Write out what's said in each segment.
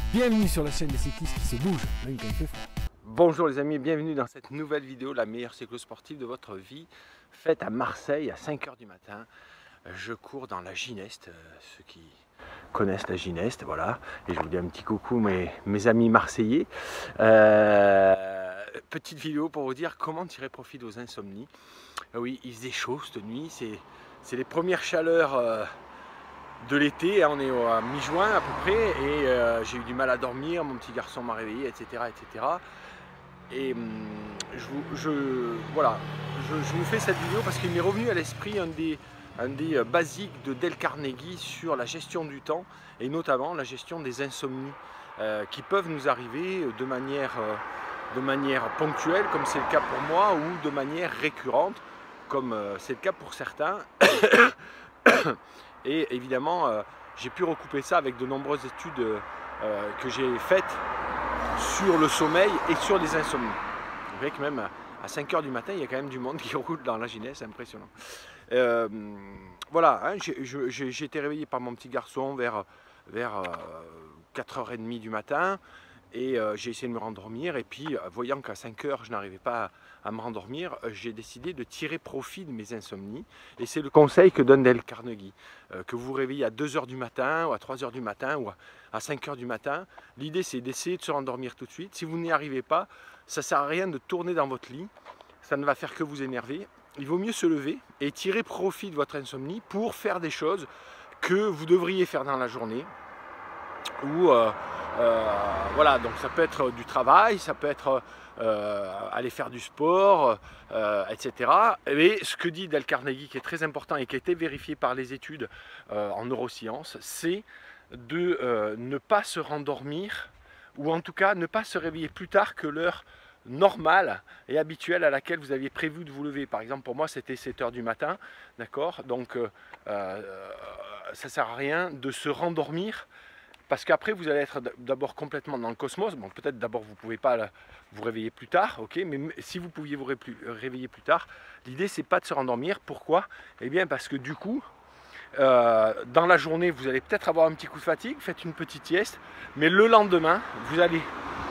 Bienvenue sur la chaîne des cyclistes qui se bougent, même quand il fait froid. Bonjour les amis, bienvenue dans cette nouvelle vidéo, la meilleure cyclo-sportive de votre vie, faite à Marseille à 5 h du matin. Je cours dans la Gineste, ceux qui connaissent la Gineste, voilà. Et je vous dis un petit coucou mes amis marseillais. Petite vidéo pour vous dire comment tirer profit de vos insomnies. Oui, il faisait chaud cette nuit, c'est les premières chaleurs de l'été, on est à mi-juin à peu près, et j'ai eu du mal à dormir, mon petit garçon m'a réveillé, etc. etc. Et voilà, je vous fais cette vidéo parce qu'il m'est revenu à l'esprit un des basiques de Dale Carnegie sur la gestion du temps, et notamment la gestion des insomnies qui peuvent nous arriver de manière ponctuelle, comme c'est le cas pour moi, ou de manière récurrente, comme c'est le cas pour certains. Et évidemment, j'ai pu recouper ça avec de nombreuses études que j'ai faites sur le sommeil et sur les insomnies. Vous voyez que même à 5 h du matin, il y a quand même du monde qui roule dans la Gineste, c'est impressionnant. Voilà, hein, j'ai été réveillé par mon petit garçon vers 4 h 30 du matin. Et j'ai essayé de me rendormir, et puis voyant qu'à 5 h je n'arrivais pas à me rendormir, j'ai décidé de tirer profit de mes insomnies. Et c'est le conseil que donne Dale Carnegie, que vous vous réveillez à 2 h du matin, ou à 3 h du matin, ou à 5 h du matin. L'idée, c'est d'essayer de se rendormir tout de suite. Si vous n'y arrivez pas, ça ne sert à rien de tourner dans votre lit, ça ne va faire que vous énerver. Il vaut mieux se lever et tirer profit de votre insomnie pour faire des choses que vous devriez faire dans la journée, ou voilà, donc ça peut être du travail, ça peut être aller faire du sport, etc. Et ce que dit Dale Carnegie, qui est très important et qui a été vérifié par les études en neurosciences, c'est de ne pas se rendormir, ou en tout cas ne pas se réveiller plus tard que l'heure normale et habituelle à laquelle vous aviez prévu de vous lever. Par exemple, pour moi, c'était 7 h du matin, d'accord? Donc ça ne sert à rien de se rendormir, parce qu'après vous allez être d'abord complètement dans le cosmos. Bon, peut-être d'abord vous ne pouvez pas vous réveiller plus tard, ok, mais si vous pouviez vous réveiller plus tard, l'idée c'est pas de se rendormir. Pourquoi? Eh bien parce que du coup, dans la journée, vous allez peut-être avoir un petit coup de fatigue, faites une petite sieste, mais le lendemain, vous allez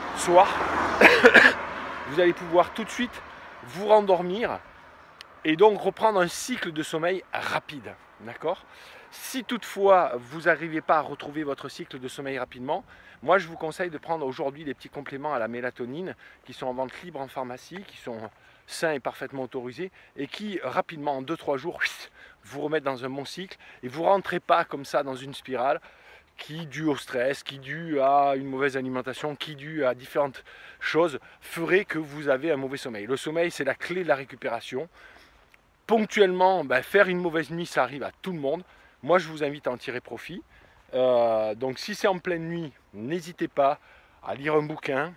vous allez pouvoir tout de suite vous rendormir et donc reprendre un cycle de sommeil rapide, d'accord? Si toutefois vous n'arrivez pas à retrouver votre cycle de sommeil rapidement, moi je vous conseille de prendre aujourd'hui des petits compléments à la mélatonine qui sont en vente libre en pharmacie, qui sont sains et parfaitement autorisés, et qui rapidement, en 2-3 jours, vous remettent dans un bon cycle, et vous ne rentrez pas comme ça dans une spirale qui, due au stress, qui due à une mauvaise alimentation, qui due à différentes choses, ferait que vous avez un mauvais sommeil. Le sommeil, c'est la clé de la récupération. Ponctuellement, faire une mauvaise nuit, ça arrive à tout le monde. Moi, je vous invite à en tirer profit. Donc, si c'est en pleine nuit, n'hésitez pas à lire un bouquin,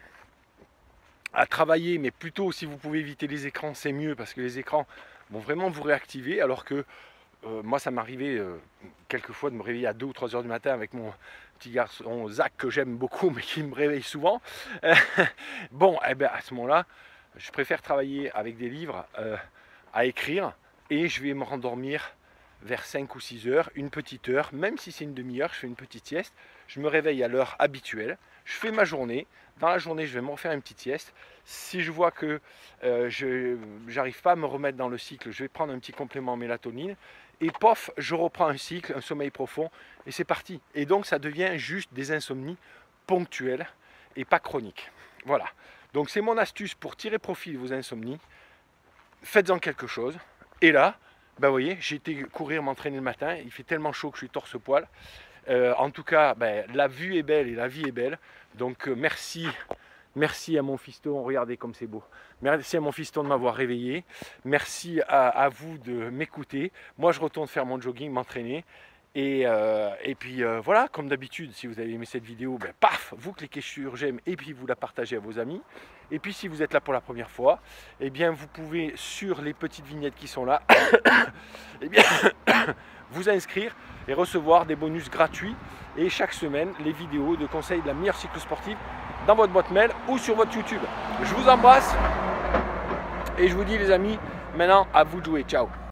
à travailler, mais plutôt, si vous pouvez éviter les écrans, c'est mieux, parce que les écrans vont vraiment vous réactiver, alors que moi, ça m'arrivait quelquefois de me réveiller à 2 ou 3 h du matin avec mon petit garçon Zach, que j'aime beaucoup, mais qui me réveille souvent. Bon, eh bien, à ce moment-là, je préfère travailler avec des livres à écrire, et je vais me rendormir vers 5 ou 6 h, une petite heure, même si c'est une demi-heure, je fais une petite sieste, je me réveille à l'heure habituelle, je fais ma journée, dans la journée je vais me refaire une petite sieste. Si je vois que je n'arrive pas à me remettre dans le cycle, je vais prendre un petit complément en mélatonine, et pof, je reprends un cycle, un sommeil profond, et c'est parti. Et donc ça devient juste des insomnies ponctuelles et pas chroniques. Voilà, donc c'est mon astuce pour tirer profit de vos insomnies. Faites-en quelque chose, et là, vous voyez, j'ai été courir, m'entraîner le matin, il fait tellement chaud que je suis torse-poil. En tout cas, la vue est belle et la vie est belle. Donc merci à mon fiston, regardez comme c'est beau. Merci à mon fiston de m'avoir réveillé. Merci à vous de m'écouter. Moi, je retourne faire mon jogging, m'entraîner. Et puis voilà, comme d'habitude, si vous avez aimé cette vidéo, paf, vous cliquez sur j'aime et puis vous la partagez à vos amis. Et puis si vous êtes là pour la première fois, eh bien vous pouvez, sur les petites vignettes qui sont là, eh bien, vous inscrire et recevoir des bonus gratuits, et chaque semaine les vidéos de conseils de la meilleure cyclo-sportive dans votre boîte mail ou sur votre YouTube. Je vous embrasse et je vous dis les amis, maintenant à vous de jouer, ciao.